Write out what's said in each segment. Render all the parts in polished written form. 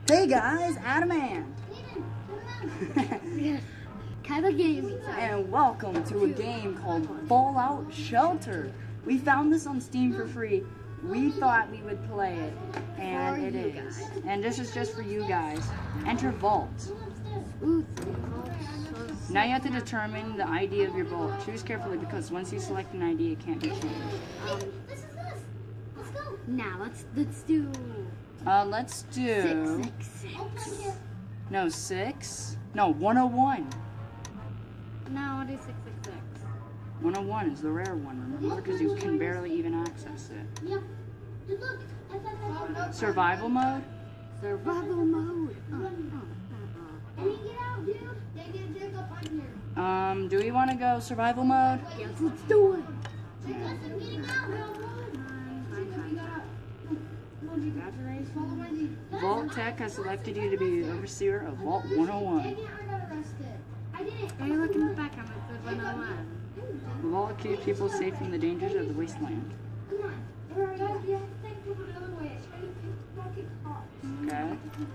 Hey guys, Adamant! Kind of game. And welcome to a game called Fallout Shelter. We found this on Steam for free. We thought we would play it, and it is. And this is just for you guys. Enter Vault. Now you have to determine the ID of your vault. Choose carefully because once you select an ID, it can't be changed. This is this. Let's go. Now let's do. Let's do. 666. No, 6. No, 101. No, I'll do 666. 101 is the rare one, remember? Because you can barely even access it. Yep. Look. Survival mode? Survival mode. Do we want to go survival mode? Yes, let's do it. Vault Tech has selected you to be the overseer of Vault 101. Are you looking in the back? I'm at the 101. The vault keeps people safe from the dangers of the wasteland. Okay.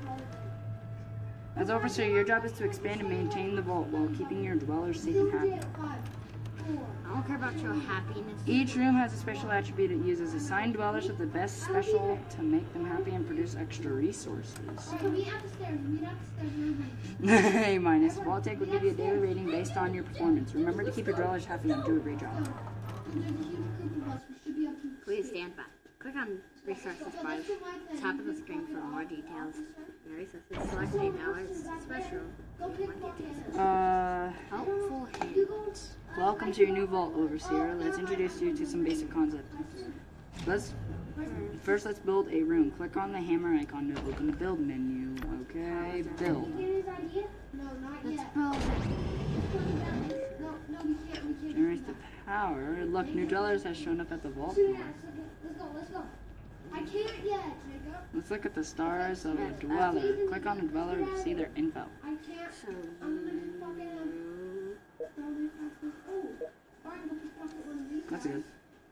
As overseer, your job is to expand and maintain the vault while keeping your dwellers safe and happy. I don't care about your happiness. Each room has a special attribute it uses. Assign dwellers with the best special to make them happy and produce extra resources. A minus. Vault Tech will give you a daily rating based on your performance. Remember to keep your dwellers happy and do a great job. Please stand by. Click on resources by the top of the screen for more details. Resources. Select $8 special. Helpful hint. Welcome to your new vault, overseer. Let's introduce you to some basic concepts. First, let's build a room. Click on the hammer icon to open the build menu. Okay, build. Let's build it. Generate the power. Look, new dwellers has shown up at the vault door. Let's go. I can't yet, Jacob. Let's look at the stars of a dweller. Click on the dweller to see their info. I can't. That's good.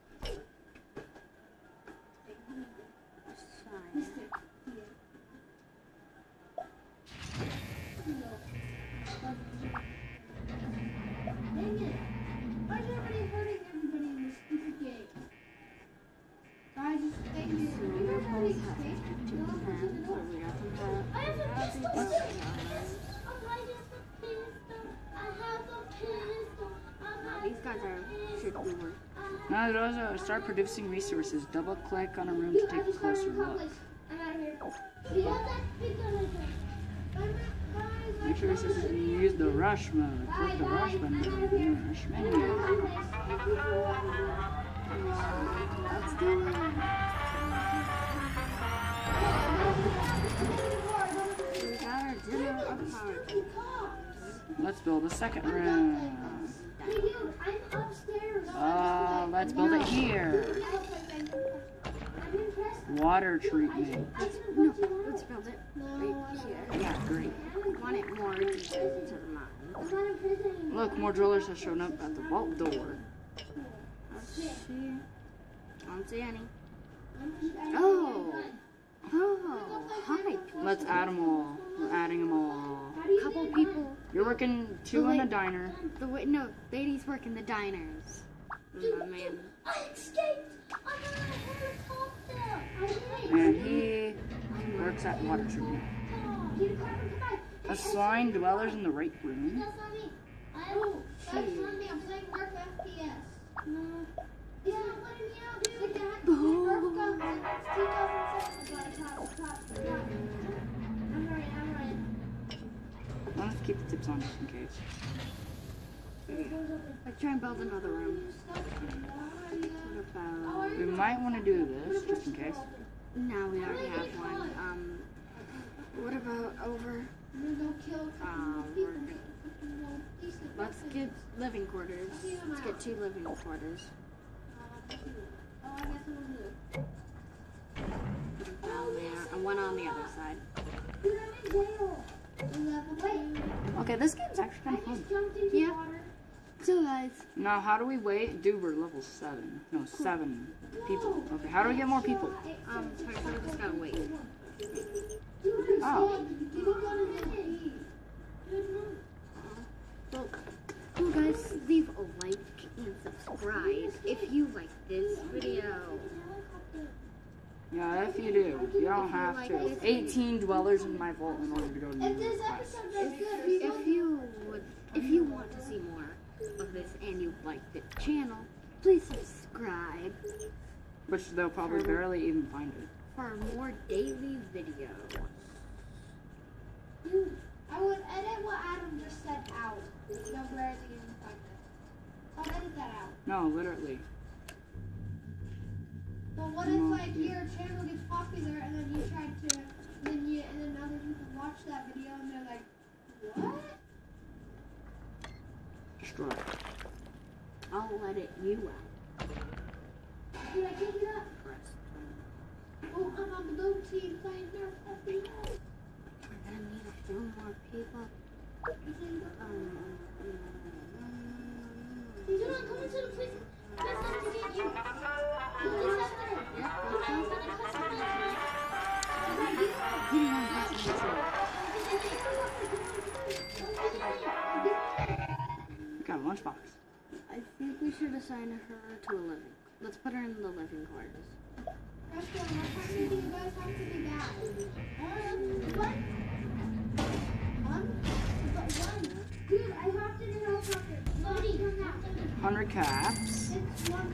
Dang it. Why is everybody hurting everybody in this stupid game? Guys, just thank you. You guys have any escape? I have a pistol. I have a pistol. These guys are should be worth. Now, those start producing resources. Double click on a room to take a closer look. I'm out of here. See what that because Make sure resources can use the rush mode. Click the rush button to open the rush menu. Let's do it. We got our dinner apart. Let's build a second room. Hey, dude, I'm upstairs. Let's build it here. I'm impressed. Water treatment. No, let's build it right here. Yeah, great. We want it more deep into the mountain. I'm not in prison anymore. Look, more dwellers have shown up at the vault door. Let's see. I don't see any. Oh, hi. People. Let's add them all. We're adding them all. Couple people. You're working 2 in a diner. No, ladies work in the diners. My man. I escaped. I got a helicopter. I did it. And he works at water treatment. Come back. Assign dwellers in the right room. That's not me. That's not me. I'm playing Earth FPS. No. He's not letting me out, dude. Like that. Earth guns. It's 2007. I'm right. Let's keep the tips on just in case. Let's try and build another room. What about? We might want to do this just in case. No, we already have one. What about over? Let's get living quarters. Let's get 2 living quarters. Put them down there, and one on the other side. Okay, this game's actually kind of fun. Yeah. So guys. Now, how do we wait? Dude, we're level 7. No, 7 people. Okay, how do we get more people? So we just gotta wait. Oh. You don't go to Disney. Well, guys, leave a like and subscribe if you like this video. Yeah, if you do. You don't have to. 18 dwellers in my vault in order to go to If New this York. episode does good, If you want to see more of this and you like the channel, please subscribe Which they'll probably barely even find it. for more daily videos. Dude, I would edit what Adam just said out. The rarely even find it. I'll edit that out. No, literally. But what if like your channel gets popular and then you try to and then other people watch that video and they're like, what? Destroy. I'll edit you out. Dude, I can't get up. Press. Oh, I'm on the blue team playing Nerf FBI. We're gonna need a few more people. Dude, I'm coming to the place. That's not to get you. Police out there. I'm gonna customize We got a lunchbox. I think we should assign her to a living. Let's put her in the living quarters. That's what you guys have to be back. What? Dude, I hopped in a helicopter. Buddy, come out. 100 caps. It's $140.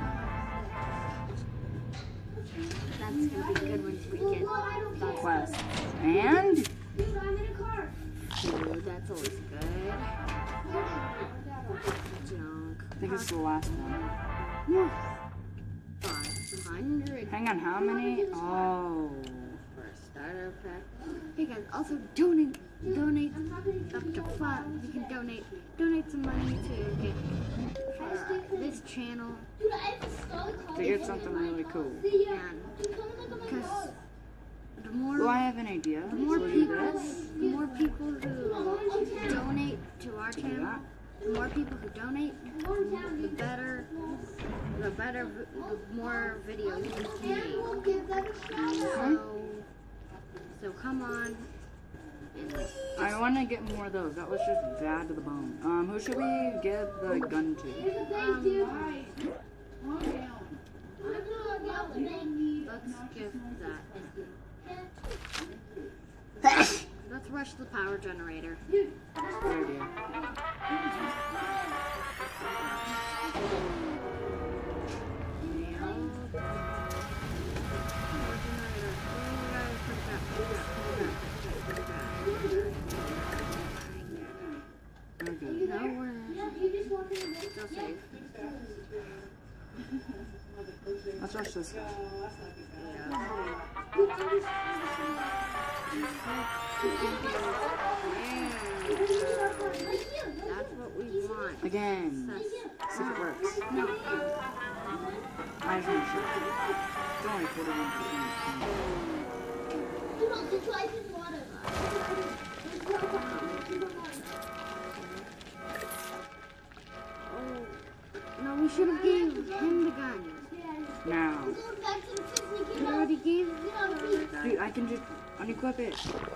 That's gonna be good once we get I don't care. Quest. And Dude, I'm in a car. food. That's always good. Junk. I think it's the last one. 500 Hang on, how many? Oh. for a starter pack. Hey guys, also donate up to 5. You can donate some money to get for this channel, Dude, I just saw the car. To get something really cool. and because the Well, I have an idea. the more We'll do people this. who donate to our Do channel, that. the more people who donate, the better, the more videos we can make. We'll give them a shout out. So come on. I want to get more of those. That was just bad to the bone. Who should we give the gun to? Here's the thing, dude. I'm gonna get the thing. Let's give that. Let's rush the power generator. Dude, Good idea. Okay. No, we're you just walk in the door. still safe. Let's rush this guy. That's what we want. Again. See if it works. No. I just want to show you. It's only 41%. Dude, I'll get you ice and water. Oh, no, we should have gave him the gun. Now. Going back to the Disney We already gave Dude, I can just unequip it.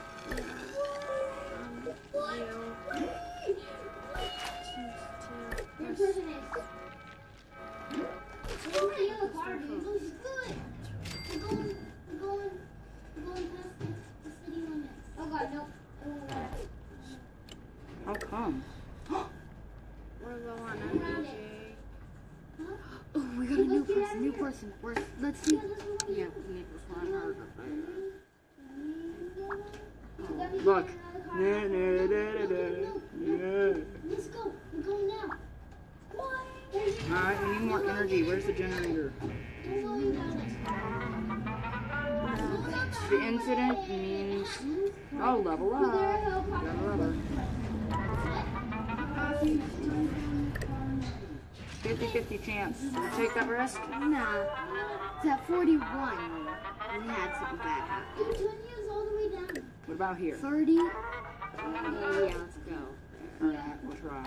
Your person is. We're going in the car, dude. Let's do it. We're going past the city limits. Oh god, nope. How come? We're low on energy. Oh, we got a new person. Let's see. Yeah, we need to find her. Look. Yeah. Let's go. We're going now. What? Alright, we need more energy. Where's the generator? Don't worry about it. The incident means. Oh, level up. Gotta level. 50-50 chance. Take that risk? Nah, it's at 41. We had to go back up. Dude, 10 years all the way down. What about here? 30? Yeah, let's go. Alright, we'll try.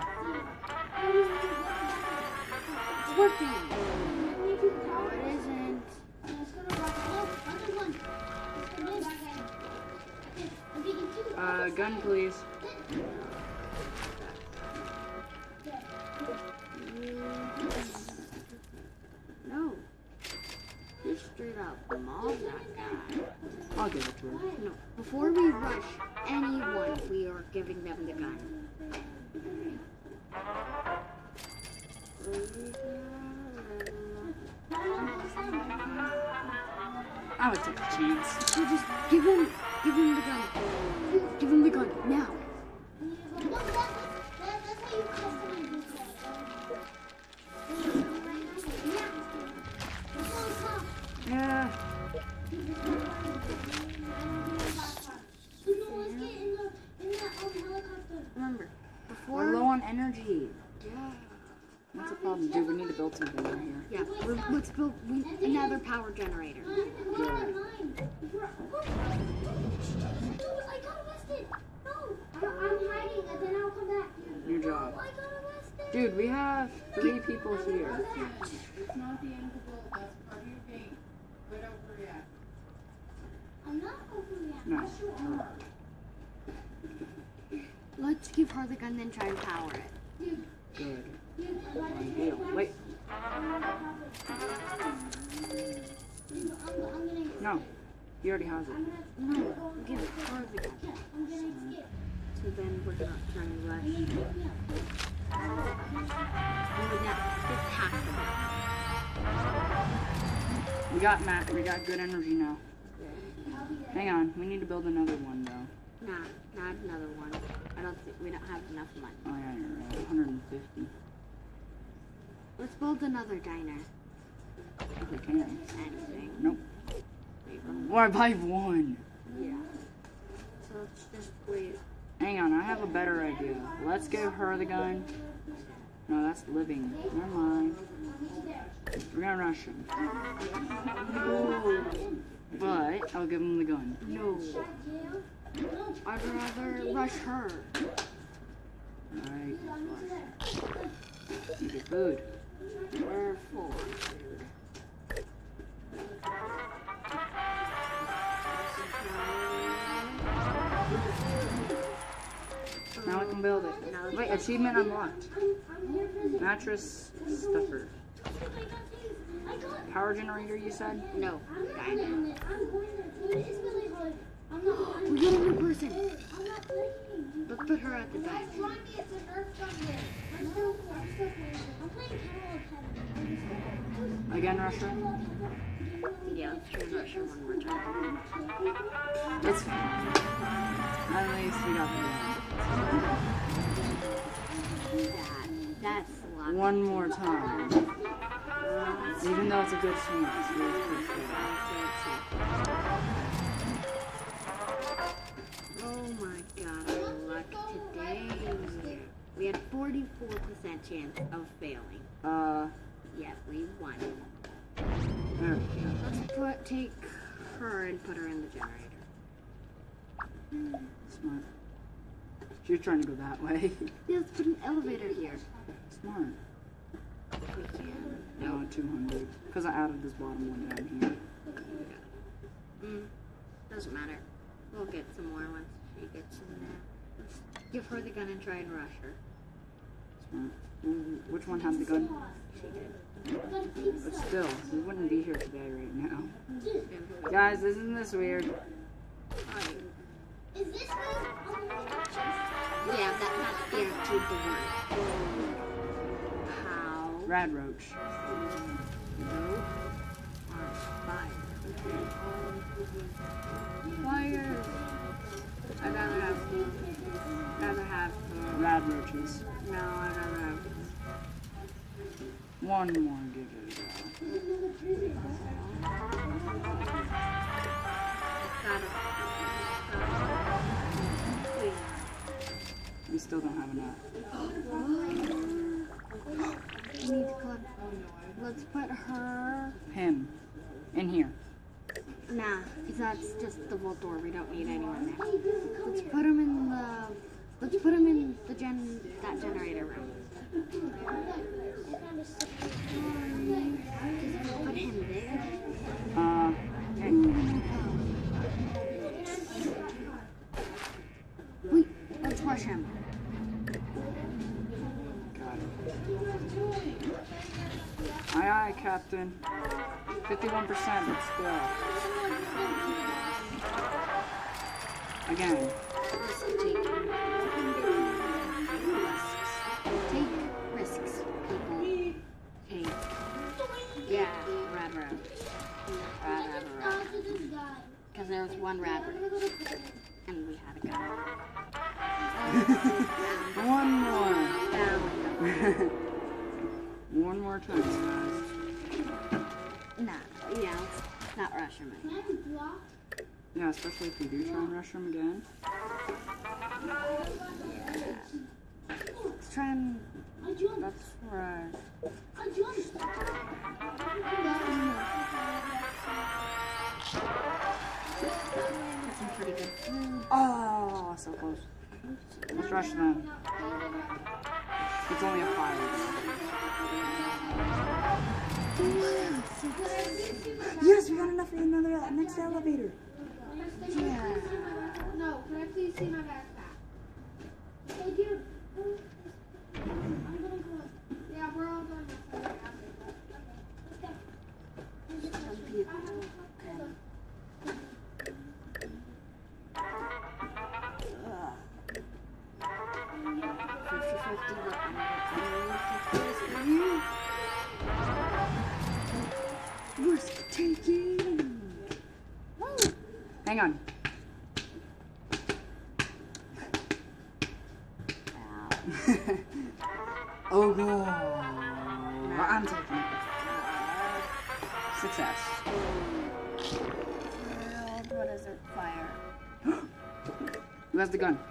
It's working. No, it isn't. Let's go to rock. Oh, other one. Let's go back in. Gun, please. No. Just straight up maul that guy. I'll give it to her. No. Before we rush anyone, we are giving them the gun. I would take a chance. So just give him the gun. Give him the gun now. No, that's how you customize this one. Yeah. No, let's get in that helicopter. Remember, We're before. low on energy. Yeah. What's the problem? Dude, we need to build something in here. Yeah. Let's build another power generator. We're on mine. Dude, I got arrested. No, I'm hiding and then I'll come back. Your job. I got arrested. Dude, we have 3 people here. It's not the end of the world. That's part of your game. But don't overreact. I'm not overreacting. No. Yes, you are. Let's give her the gun, then try and power it. Dude, Good. dude, Deal. Wait. Dude, I'm gonna. No. He already has it. No, give her the gun. I'm gonna escape. So then we're not trying to rush. You pick me up. And with that, this has to We got Matt. We got good energy now. Hang on. We need to build another one, though. be. Nah, not another one. I don't think we don't have enough money. Oh, yeah, you're right. 150. Let's build another diner. If we can. Anything. Nope. Or I have 1. Yeah. So let's just wait. Hang on. I have a better idea. Let's give her the gun. No, that's living. Never mind. We're gonna rush him. But I'll give him the gun. No. I'd rather rush her. Alright. Need your food. We're full. Now I can build it. Wait, achievement unlocked. Mattress stuffer. I got Power generator, you said? No. I'm Diner. going to. It's really hard. I'm not. We got a new person. I'm not playing. Let's put her at the diner. Guys, join me. It's an Earth Gun game. I'm still playing. I'm playing Carol Academy. Again, Russia? Yeah, let's try and rush her one more time. It's at least we got That's a lot. one more time. Even though it's a good chance. We appreciate it. Oh my god, our luck today. We had 44% chance of failing. Yet we won. There we go. Let's take her and put her in the generator. Smart. She's trying to go that way. Yeah, let's put an elevator here. Smart. We can. No, 200. Because I added this bottom one down here. Doesn't matter. We'll get some more once she gets in there. Let's give her the gun and try and rush her. Smart. Which one had the gun? She did. But still, we wouldn't be here today right now. And Guys, isn't this weird? Is this yeah, that's guaranteed to work. How? Rad Roach. No. Or fire. Fire. I'd rather have Rad Roaches. no, I'd rather have One more, give it a go. We still don't have enough. We need to collect. Let's put her. Him. In here. Nah, because that's just the vault door. We don't need anyone there. Let's put him in the. Let's put him in the that generator room. Put him there. Okay. trim. Got it. Aye, aye, Captain. 51%, but still. Again. Take risks, people. Take. Yeah, rad road. Rad. Because there was one rad road. And we had a gun. One more. Down. One more time, guys. Nah, let's not rush him. Yeah, especially if we do try and rush him again. Let's try and. That's right. That's some pretty good food. Oh, so close. Let's rush them. It's only a 5. Yes, we got enough in another next elevator. Yeah. No, can I please see my backpack? Hey, dude. I'm gonna go. Yeah, we're all going to the Some people can. Ugh. 50-50, but I'm risk taking. Woo. Hang on. Oh, no. I'm taking it. Success. What is it? Fire. Who has the gun?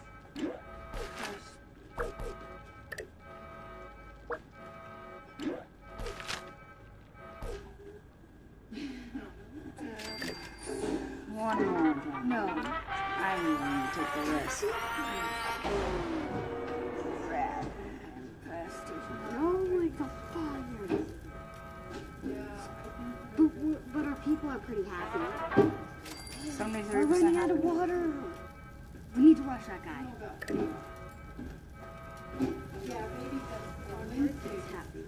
One more time. No. I'm willing to take the risk. Red infestation. Oh my god, fire. But our people are pretty happy. 73% We're running out of water. We need to rush that guy. Yeah, maybe that's He's happy.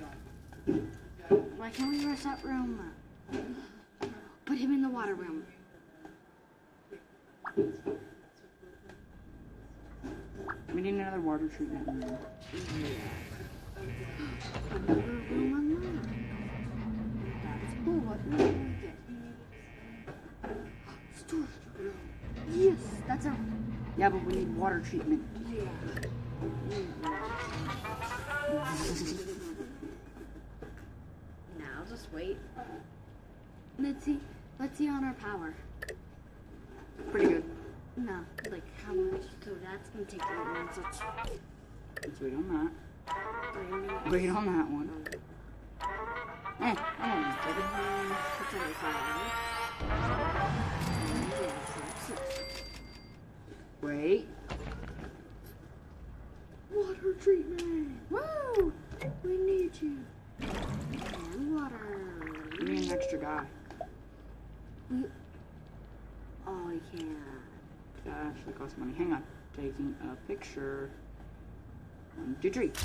Why can't we rush that room? Put him in the water room. We need another water treatment room. Another room unlocked. That's cool. What room is it? Storage room. Yes, that's our. Yeah, but we need water treatment. Yeah. Now just wait. Let's see on our power. Pretty good. No, like how much? So that's gonna take 8 minutes. Let's wait on that. 3 minutes. Wait on that one. I don't know. It's only 5 minutes. Wait. Water treatment. Woo! We need you. And water. We need an extra guy. Oh, I can't. That actually costs money. Hang on. Taking a picture. 1, 2, 3.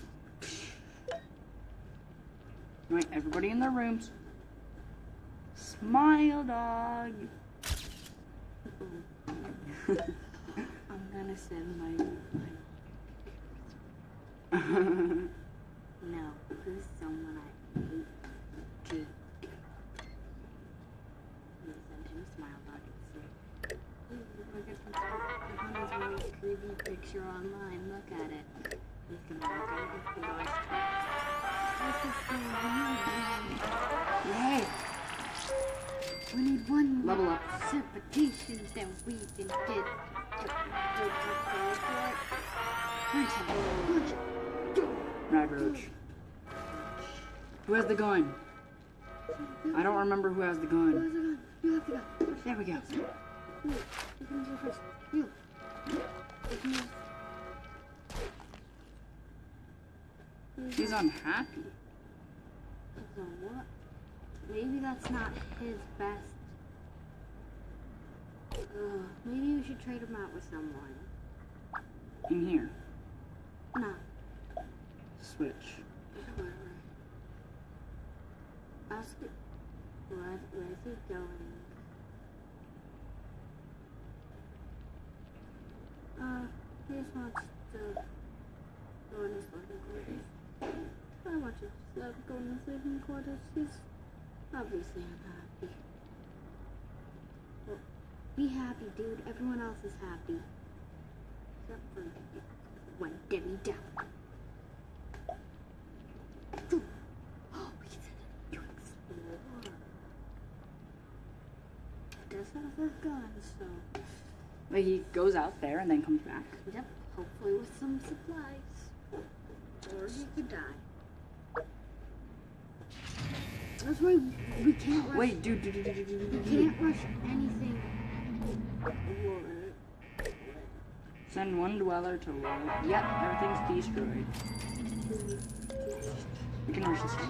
Right, everybody in their rooms. Smile, dog. I'm gonna send my no, who's someone I hate? Jake. I'm gonna send him a smile dog and say, look at this really creepy picture online. Look at it. He's gonna look at it. He's gonna go, this is so weird. Yay! We need one more Level up. precipitation, then we can get the report. Punch him. Punch him. Rad Roach. Who has the gun? I don't remember who has the gun. You have to go. There we go. You can go first. You. He's unhappy. So what? Maybe that's not his best. Maybe we should trade him out with someone. In here. No. Switch. Whatever. Ask it. Where's he going? He just wants to go in his living quarters. I want you to go in his living quarters. He's obviously unhappy. Well, be happy, dude. Everyone else is happy. Except for when Debbie died. Oh, he's in a explore. He does have a gun, so. Like he goes out there and then comes back. Yep, hopefully with some supplies. Or he could die. That's why we can't rush. Wait, dude. We can't rush anything. Send one dweller to load. Yep, everything's destroyed. We can rush this one.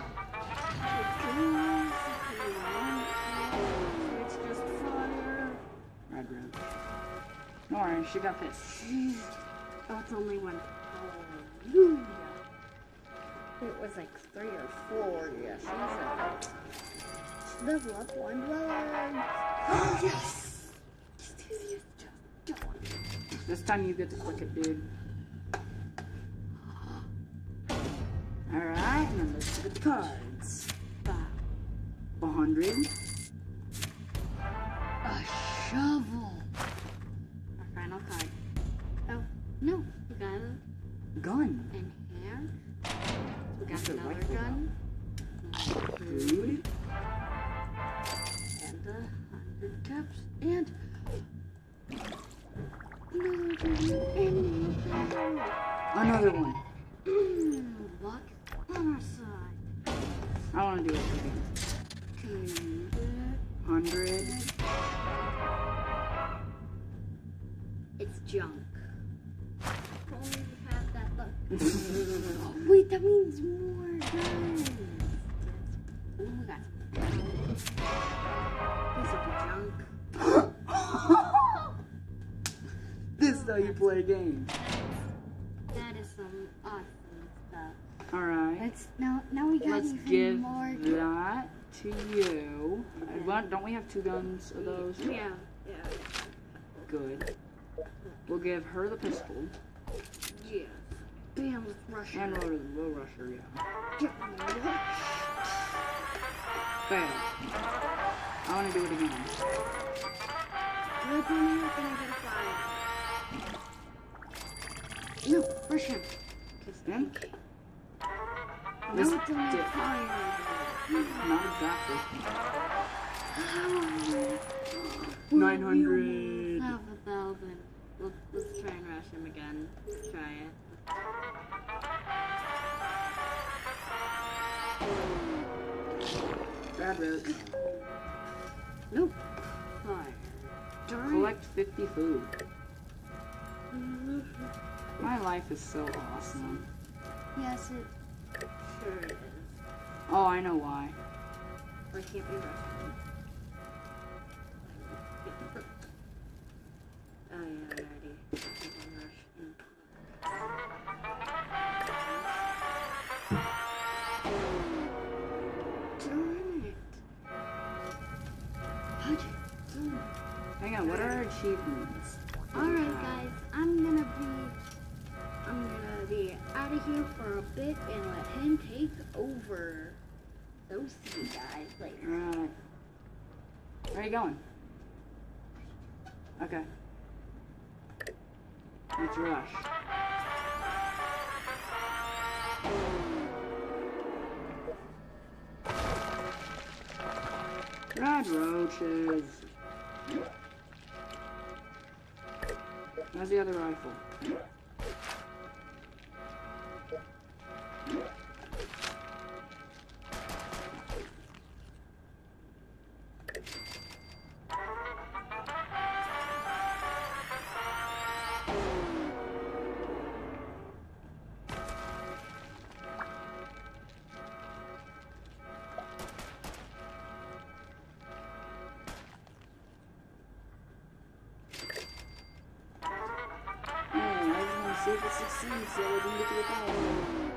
It's just fire. Red road. No worries, she got pissed. Oh, it's only one. Hallelujah. It was like 3 or 4. Yeah, she's level up one dweller. Oh, yes! This time you get to click it, dude. Alright, and then let's look at the cards. 100. A shovel. Our final card. Oh, no. We got a Gun. in here. We got That's a another rifle. gun. Food. And 100 caps. And Another one. luck on our side. I want to do it again. 100. It's junk. Only we have that luck. Wait, that means more guns. Ooh, we got some. This will be junk. This is how you play games. That is some awesome stuff. Alright. Now we got Let's even give more. that to you. Don't we have 2 guns of those? Yeah. Good. We'll give her the pistol. Yeah. Bam, let's rush And her. we'll rush her, yeah. Get me. Fail. I want to do it again. What's in here? Can I get a fire? No, rush him. Then? No, This it's only did- fire. Not exactly. Well, 900. we have 1,000. Let's try and rush him again. Let's try it. Bad road. Nope. Fire. Darn. Collect 50 food. My life is so awesome. Yes, it sure is. Oh, I know why. Why can't we rush him? Oh yeah, I already. I can rush him. Darn it. How'd you do it? Hang on, what are our achievements? Alright guys, I'm gonna be out of here for a bit and let him take over. So see you guys later. Alright. Where are you going? Okay. Let's rush. Red roaches. How's the other rifle? it succeeds, so we're going to do it that way.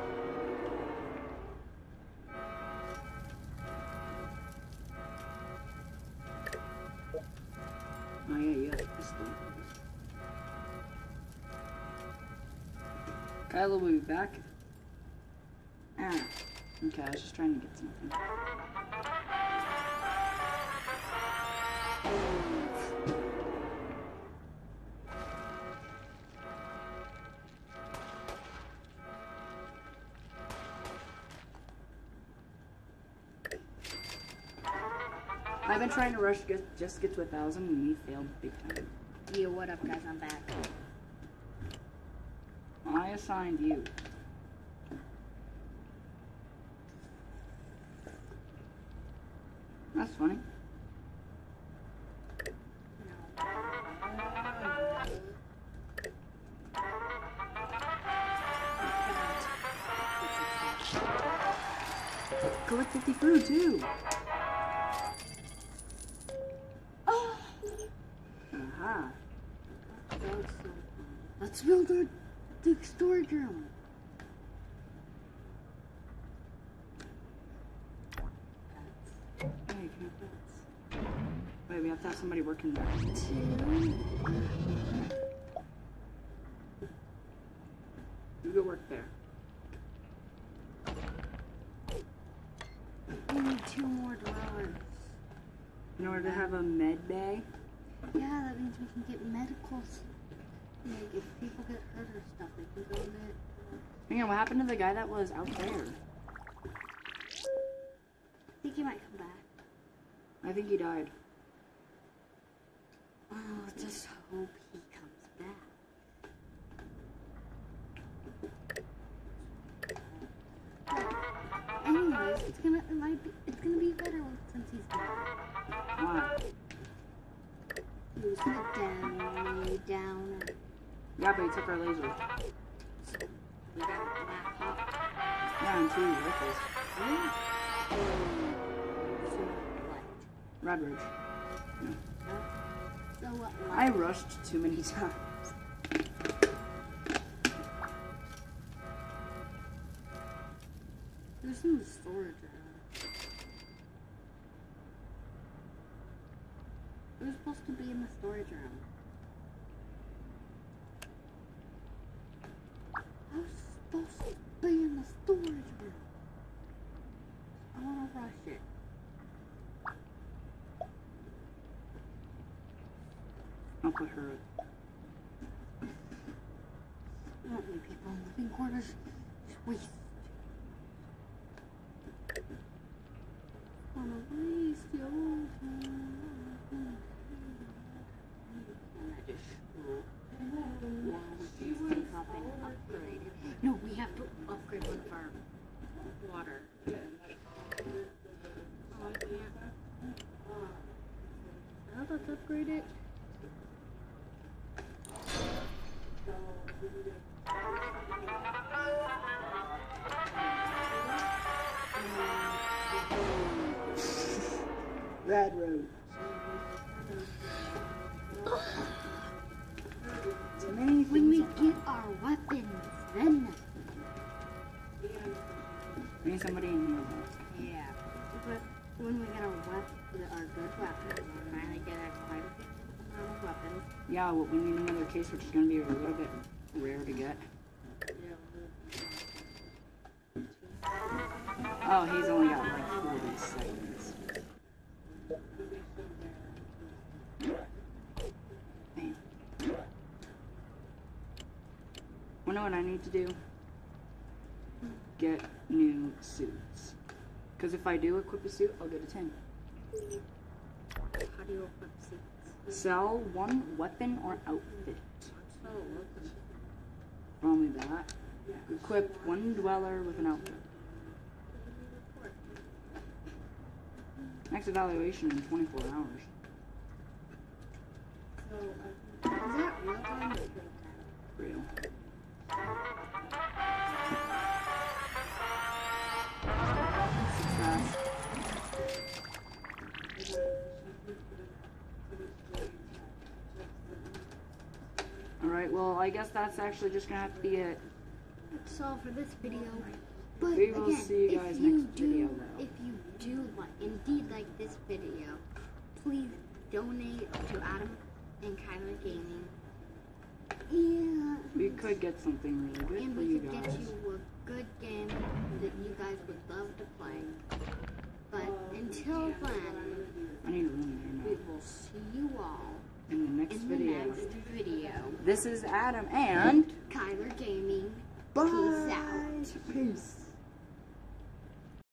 Oh yeah, you have a pistol. Kylo will be back. Ah, okay, I was just trying to get something. I've been trying to rush just get to 1,000 and we failed big time. Yeah, what up, guys? I'm back. I assigned you. That's funny. Collect 50 food too. Aha. Let's build our big storage room. Hey, can I have pets? Wait, we have to have somebody working there. You go work there. We need 2 more dwellers. In order to have a med bay? Yeah, that means we can get medicals. Like, if people get hurt or stuff, they can go there. Hang on, what happened to the guy that was out there? I think he might come back. I think he died. Oh, just hope he comes back. Anyways, it's gonna be better since he's gone. Why? He was gonna lay down. Yeah, but he took our laser. We got a Black Hawk. Yeah, and 2 rifles. So what? Red Ridge. So what? I rushed too many times. There's no storage around. We're supposed to be in the storage room. I was supposed to be in the storage room. I want to rush it. I'll put her up. I don't need people in living quarters. Just waste. I want to waste your time. No, we have to upgrade one of our water. Oh, I can't. Now let's upgrade it. Red Road. So many When we things. get our weapons, then. We need somebody in here. Yeah. But when we get our good weapons, we'll finally get quite a bit amount of weapons. Yeah, well, we need another case, which is going to be a little bit rare to get. Oh, he's only got like 40 seconds. Man. I know what I need to do. Get new suits. Because if I do equip a suit, I'll get a 10. How do you equip suits? Sell 1 weapon or outfit. So, Only that. Equip 1 dweller with an outfit. Next evaluation in 24 hours. is that real time or fake time? Real. Success. Alright, well, I guess that's actually just gonna have to be it. That's all for this video. But We will again, see you guys next video, though. if you do indeed like this video, please donate to Adam and Kyler Gaming. Yeah. We could get something really good And for we you could guys. get you a good game that you guys would love to play. But until then, I need a room we there will see you all now. In the next in video. the next video. This is Adam and Kyler Gaming. bye. Peace out. Peace.